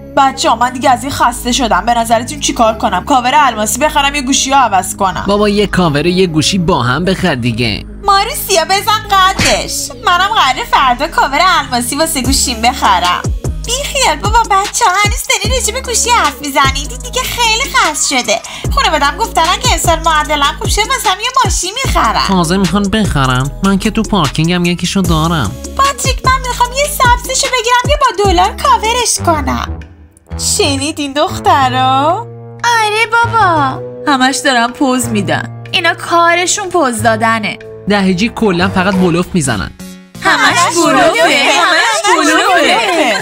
بچه‌ها من دیگه از این خسته شدم. به نظرتون چیکار کنم؟ کاور الماسی بخرم یا گوشی ها عوض کنم؟ بابا یه کاور و یه گوشی با هم بخر دیگه. ماروسیا بزن قدش. منم قراره فردا کاور الماسی واسه گوشیم بخرم. بیخیال بابا بچه‌ها، هنوز داری راجع به گوشی حرف میزنید؟ دیگه خیلی خرج شده. خانواده‌ام گفتن که امسال معدلم خوب شه واسم یه ماشین میخرم. تازه میخوان بخرم؟ من که تو پارکینگم یکیشو دارم. پاتریک من میخوام یه سبزشو بگیرم یه با دلار کاورش کنم. شنیدین دخترا؟ آره بابا، همش دارن پوز میدن. اینا کارشون پوز دادنه. دهیجی کلا فقط بلوف میزنن. همش بلوفه.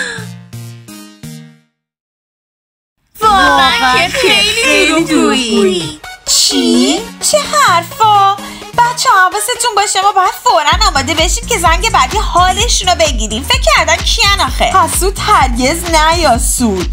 واقعا که خیلی دروغگویی. چی؟ چه حرفا؟ بچه حواستون باشه ما باید فوراً آماده بشیم که زنگ بعدی حالشون رو بگیریم. فکر کردن کیان آخه؟ حسود هرگز نیاسود.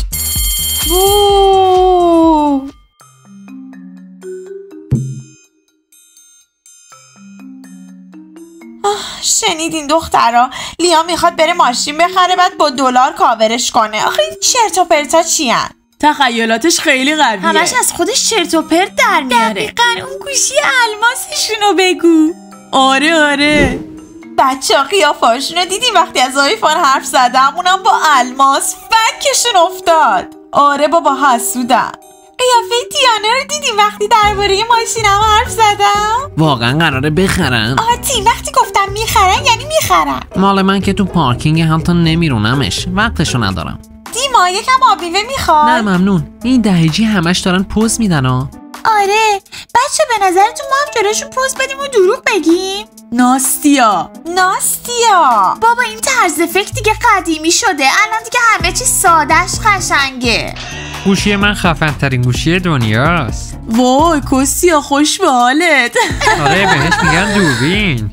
شنیدین دخترا؟ لیا میخواد بره ماشین بخره بعد با دلار کاورش کنه. آخه این چرت و پرتا چیان؟ تخیلاتش خیلی قویه. همش از خودش چرت و پرت در میاره. دقیقاً اون گوشی الماسشونو بگو. آره بچه ها قیافه‌هاشونو دیدیم وقتی از آیفون حرف زدم، اونم با الماس فکشون افتاد. آره بابا حسودم. قیافه دیانه رو دیدیم وقتی درباره ماشینم حرف زدم؟ واقعا قراره بخرن؟ آتی وقتی گفتم میخرن یعنی میخرن. مال من که تو پارکینگ حتی نمیرونمش، وقتشو ندارم. دیما یکم آبیوه میخواد؟ نه ممنون. این دهیجی همش دارن پوز میدن ها. آره بچه به نظرتون ما هم جلوشون پوز بدیم و دروغ بگیم؟ ناستیا بابا این طرز فکر دیگه قدیمی شده. الان دیگه همه چی سادهش قشنگه. گوشی من خفن ترین گوشی دنیاست. وای کوسیا خوش به حالت. آره بهش میگن دوربین.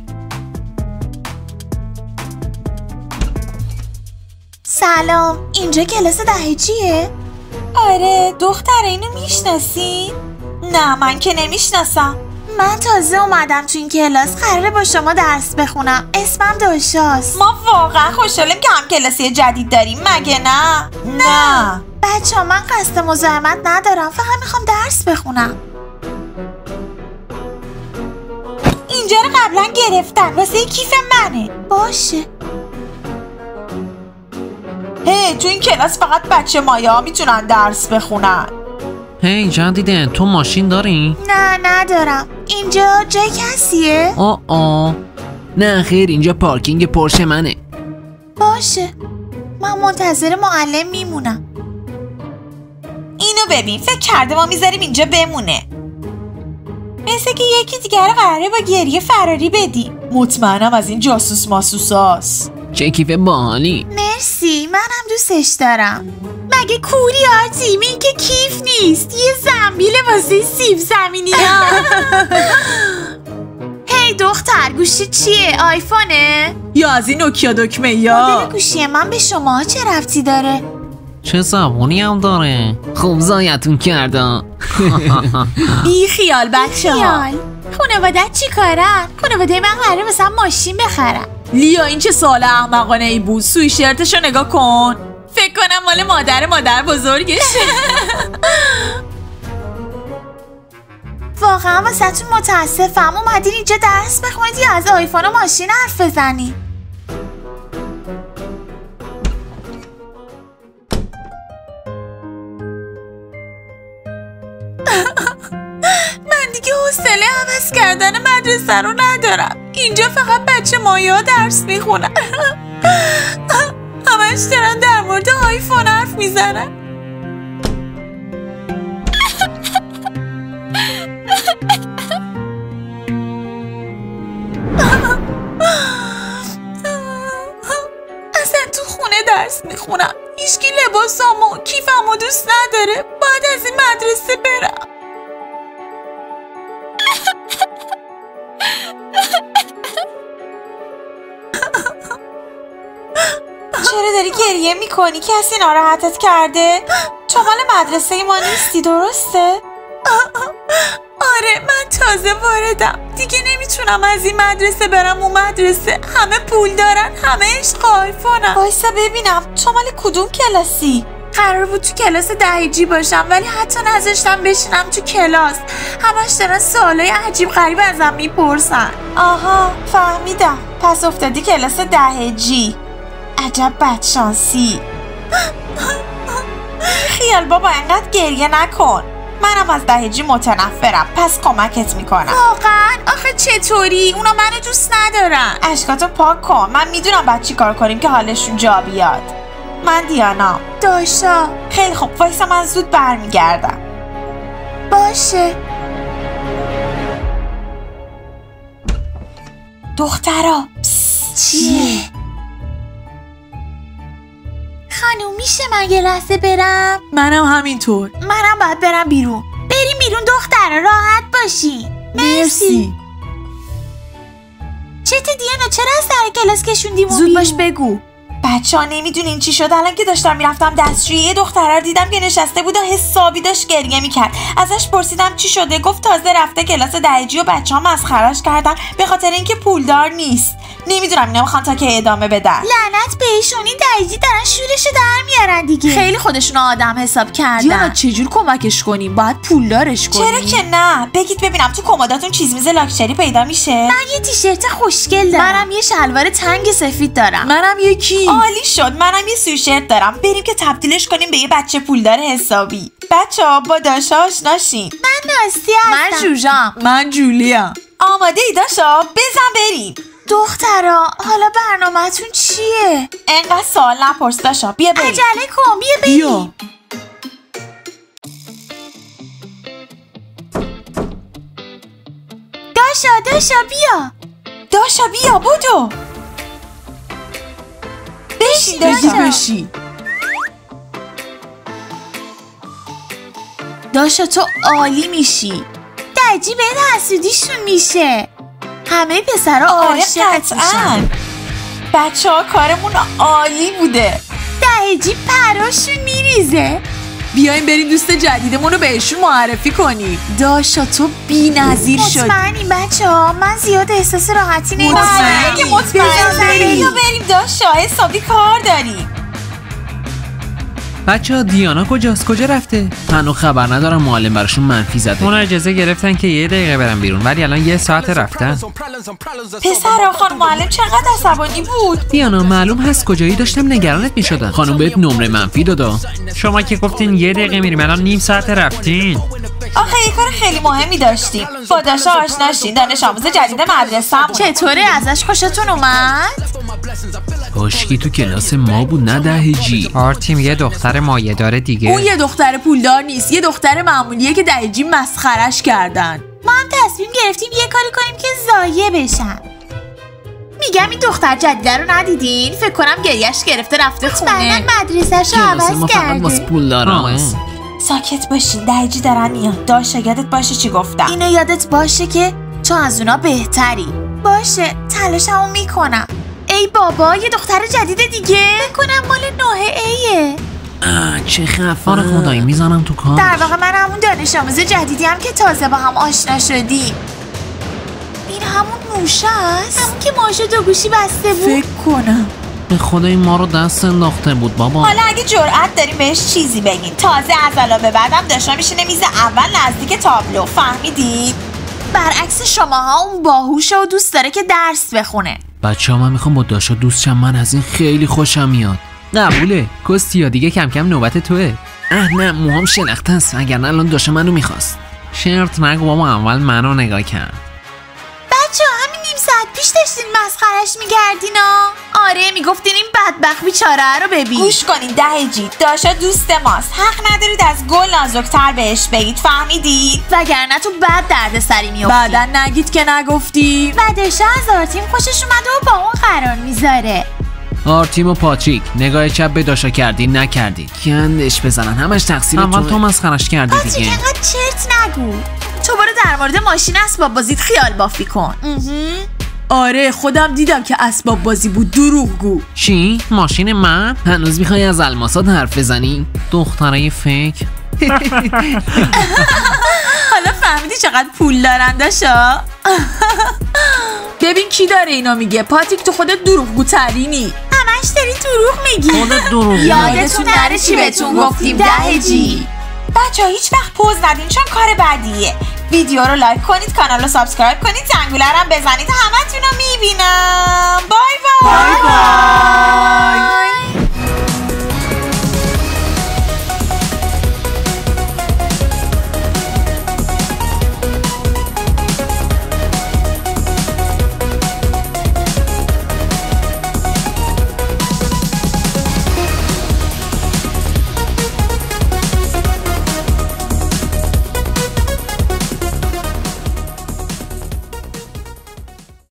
سلام، اینجا کلاس دهیجیه؟ آره دختر اینو میشناسی؟ نه من که نمیشناسم. من تازه اومدم تو این کلاس، قراره با شما درس بخونم. اسمم داشاست. ما واقعا خوشحالیم که هم کلاسی جدید داریم مگه نه؟ نه بچه ها من قصد مزاحمت ندارم، فقط میخوام درس بخونم. اینجا رو قبلا گرفتن واسه کیف منه. باشه. تو این کلاس فقط بچه مایه ها میتونن درس بخونن. هی جدیدن تو ماشین داری؟ نه ندارم. اینجا جای کسیه؟ نه خیر، اینجا پارکینگ پورشه منه. باشه من منتظر معلم میمونم. اینو ببین، فکر کرده ما میذاریم اینجا بمونه. مثل که یکی دیگر قراره با گریه فراری بدیم. مطمئنم از این جاسوس ماسوساست. چه کیف باحالی. مرسی، منم دوستش دارم. مگه کوری آرتیم؟ این که کیف نیست، یه زنبیل واسه سیب زمینی ها. هی دختر گوشی چیه؟ آیفونه؟ یا از این نوکیا دکمه یا؟ مدل گوشی من به شما چه ربطی داره؟ چه زبونی هم داره. خوب زایتون کردم. بی خیال بچه ها. خانوادت چی کارن؟ خانواده من قراره مثلا ماشین بخرن. لیا این چه سوال احمقانه ای بود. سوی شرتشو نگاه کن. فکر کنم مال مادر بزرگشه. واقعا واسهتون متاسفم. اومدین اینجا درس بخونید یا از آیفون و ماشین حرف بزنید؟ من دیگه حوصله عوض کردن مدرسه رو ندارم. اینجا فقط بچه مایه ها درس میخونن. همش دارن در مورد آیفون حرف میزنن. اصلا تو خونه درس میخونم. هیچکی لباسامو کیفمو دوست نداره. باید از این مدرسه برم. چرا داری گریه میکنی؟ کسی ناراحتت کرده؟ تو مال مدرسه ما نیستی درسته؟ آره من تازه واردم. دیگه نمیتونم از این مدرسه برم اون مدرسه. همه پول دارن، همه عشق آیفونن. وایسا ببینم تو مال کدوم کلاسی؟ قرار بود تو کلاس دهیجی باشم ولی حتی نذاشتم بشینم تو کلاس. همش دارن سوالای عجیب غریب ازم میپرسن. آها فهمیدم، پس افتادی کلاس دهیجی. عجب بدشانسی. خیال بابا انقدر گریه نکن، منم از دهیجی متنفرم، پس کمکت میکنم. واقعا؟ آخه چطوری؟ اونا منو دوست ندارن. اشکاتو پاک کن، من میدونم باید چی کار کنیم که حالشون جا بیاد. من دیانا. داشا. خیلی خوب وایسا، من زود برمیگردم. باشه. دخترا. چیه؟ خانوم میشه من یه لحظه برم؟ منم همینطور. منم باید برم بیرون. بریم بیرون دخترا، راحت باشی. مرسی. چته دیانا، چرا از سر کلاس کشوندیمون زود بیرون؟ باش بگو. بچه‌ها نمیدونین چی شد. الان که داشتم میرفتم دستشویی یه دختره رو دیدم که نشسته بود و حسابی داشت گریه میکرد. ازش پرسیدم چی شده، گفت تازه رفته کلاس دهیجی و بچه‌ها مسخره‌اش کردن به خاطر اینکه پولدار نیست. نمیدونم اینا میخوان تا که ادامه بدن. لعنت بهشون، این دهیجی دارن شورشو در میارن دیگه. خیلی خودشون آدم حساب کردن. دیانا چجور کمکش کنیم؟ باید پولدارش کنیم. چرا که نه؟ بگید ببینم تو کمداتون چیز میز لاکچری پیدا میشه؟ من یه تیشرت خوشگل دارم. منم یه شلوار تنگ سفید دارم. منم یکی. عالی شد. منم یه سویشرت دارم. بریم که تبدیلش کنیم به یه بچه پولدار حسابی. بچه‌ها با داشا آشناشین. من ناستی هستم. من جوجام. من جولیا. آماده ای داشا؟ بزن بریم. دخترا حالا برنامه‌تون چیه؟ انقدر سوال نپرس داشا، بیا بریم. عجله کن، بیا بریم. داشا بیا. داشا بیا بدو. بشین داشا. بشین. داشا تو عالی میشی. دهیجی بهت حسودیشون میشه. همه پسرها عاشقت میشن. بچه‌ها کارمون عالی بوده. دهیجی پراشون میریزه. بیایم بریم دوست جدیدمون رو بهشون معرفی کنیم. داشا تو بی‌نظیر شدی. مطمئنی بچه‌ها؟ من زیاد احساس راحتی نمی‌کنم. مطمئنی. یا بریم داشا، حسابی کار داریم. بچه‌ها دیانا کجاست؟ کجا رفته؟ هنوز خبر ندارم، معلم براشون منفی زده. اونا اجازه گرفتن که 1 دقیقه برن بیرون ولی الان 1 ساعت رفتن. پسرا خانم معلم چقدر عصبانی بود. دیانا معلوم هست کجایی، داشتم نگرانت می‌شدم. خانم بهت نمره منفی دادا. شما که گفتین 1 دقیقه میریم الان نیم ساعت رفتین. آخه یه کار خیلی مهمی داشتیم. با داشا آشناشین، دانش آموز جدید مدرسه‌مون. چطوره؟ ازش خوشتون اومد؟ کاشکی تو کلاس ما بود نه دهیجی. آرتیم یه دختر مایه‌دار دیگه. اون یه دختر پولدار نیست، یه دختر معمولیه که دهیجی مسخرش کردن. ما هم تصمیم گرفتیم یه کاری کنیم که ضایع بشن. میگم این دختر جدیده رو ندیدین؟ فکر کنم گریهش گرفته رفته خونه. بعدن مدرسه‌شو عوض کرده. ساکت باشین، دهیجی دارن میاد. داشا یادت باشه چی گفتم. اینو یادت باشه که تو از اونا بهتری. باشه، تلاشمو میکنم. ای بابا یه دختر جدید دیگه؟ بکنم مال 9Aه. چه خفان خدایی میزنم تو کار. در واقع من همون دانش آموز جدیدی هم که تازه با هم آشنا شدیم. این همون نوشه است؟ همون که ماشو دو گوشی بسته بود؟ فکر کنم. به خدا این ما رو دست انداخته بود بابا. حالا اگه جرأت داریم بهش چیزی بگین. تازه از الان به بعدم داشتم میشینه میز اول نزدیک تابلو، فهمیدی؟ برعکس شماها اون باهوشه و دوست داره که درس بخونه. بچه‌ها من میخوام با داشا دوست شم، من از این خیلی خوشم میاد. قبوله کستیا، دیگه کم کم نوبت توه. نه موهام شلخته است، وگرنه الان داشا منو میخواست. شرط نگو بابا، اول منو نگاه کرد. بچه همین نیم ساعت پیش داشتین مسخرش میکردینا. آره میگفتین این بدبخت بیچاره رو ببین. گوش کنین دهیجی، داشا دوست ماست، حق ندارید از گل نازکتر بهش بگید، فهمیدید؟ وگرنه تو بد درد سری میافتید. بعدن نگید که نگفتی. و داشا از آرتیم خوشش اومده و با اون قرار میذاره. آرتیم و پاتریک نگاه چپ به داشا کردی نکردی، گندش بزنن، همش تقصیر تو مسخرش کردی دیگه. پاتریک انقدر چرت نگو. تو برو در مورد ماشین اسباب بازیت خیال بافی کن. آره خودم دیدم که اسباب بازی بود، دروغگو. چی؟ ماشین من؟ هنوز میخوای از الماسات حرف بزنی؟ دخترای فکر. حالا فهمیدی چقدر پول دارن داشا؟ ببین کی داره اینا میگه. پاتریک تو خودت دروغگو ترینی. همش همش داری دروغ میگی. خودت دروغ میگی. یادتون نره چی بهتون گفتیم 10 جی. بچه ها هیچ وقت پوز ندین چون کار بدیه. ویدیو رو لایک کنید، کانال رو سابسکرایب کنید، زنگوله رو هم بزنید. همتون رو میبینم. بای بای.